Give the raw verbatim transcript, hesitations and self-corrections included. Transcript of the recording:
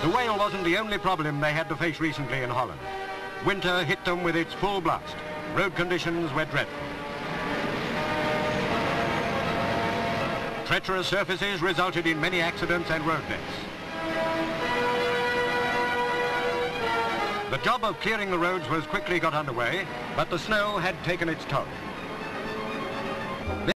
The whale wasn't the only problem they had to face recently in Holland. Winter hit them with its full blast. Road conditions were dreadful. Treacherous surfaces resulted in many accidents and road deaths. The job of clearing the roads was quickly got underway, but the snow had taken its toll.